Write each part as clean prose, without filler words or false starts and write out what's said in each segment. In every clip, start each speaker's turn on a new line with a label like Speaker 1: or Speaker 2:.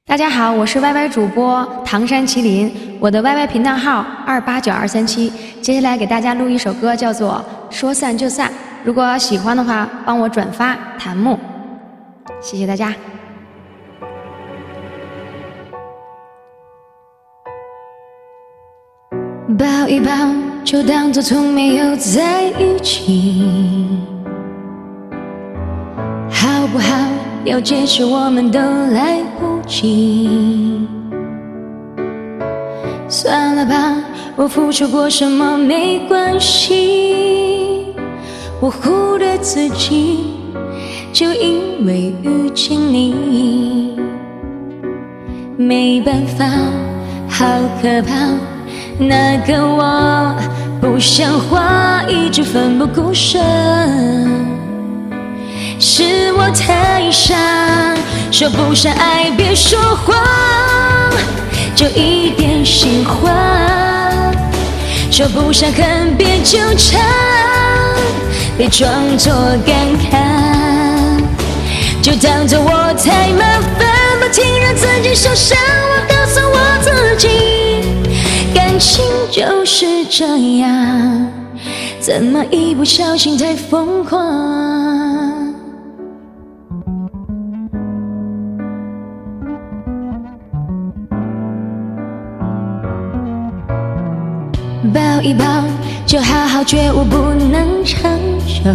Speaker 1: 大家好，我是 YY 主播唐山麒麟，我的 YY 频道号289237。接下来给大家录一首歌，叫做《说散就散》。如果喜欢的话，帮我转发弹幕，谢谢大家。抱一抱，就当作从没有在一起，好不好？要解释我们都来不及。算了吧，我付出过什么没关系，我忽略自己，就因为遇见你。没办法，好可怕，那个我不像话，一直奋不顾身。是我太傻，说不上爱别说谎，就一点喜欢。说不上恨别纠缠，别装作感慨，就当作我太麻烦，不停让自己受伤。我告诉我自己，感情就是这样，怎么一不小心太疯狂。抱一抱，就好好觉悟，不能长久，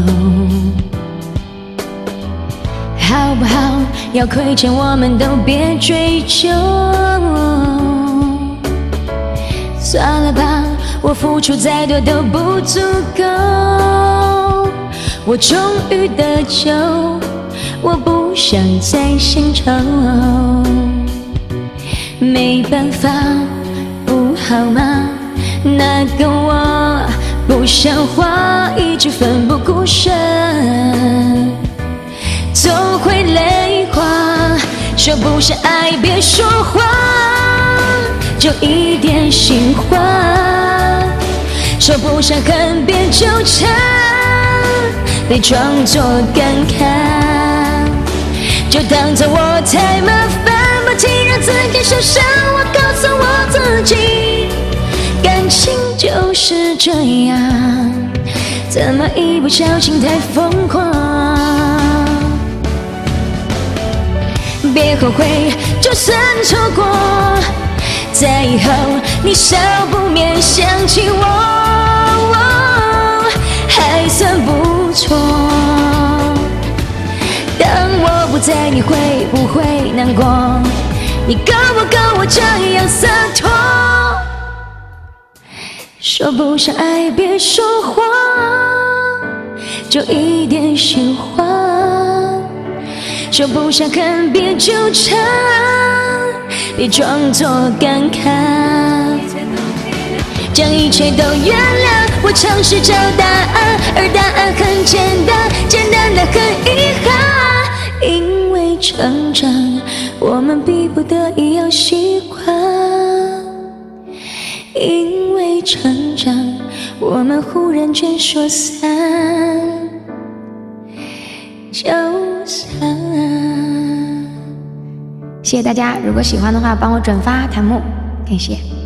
Speaker 1: 好不好？要亏欠我们都别追究。算了吧，我付出再多都不足够。我终于得救，我不想再献丑。没办法，不好吗？那个我不像话，一直奋不顾身，总会泪花。说不上爱别说谎，就一点喜欢。说不上恨别纠缠，别装作感慨，就当作我太麻烦，不停让自己受伤。我告诉我自己，感情就是这样，怎么一不小心太疯狂。别后悔，就算错过，在以后你少不免想起我，还算不错。当我不在，你会不会难过？你够不够我这样洒脱？说不上爱别说谎，就一点喜欢。说不上恨别纠缠，别装作感慨，将一切都原谅。我尝试找答案，而答案很简单，简单的很遗憾。因为成长，我们逼不得已要习惯。因为成长，我们忽然间说散就散。谢谢大家，如果喜欢的话，帮我转发弹幕，感谢。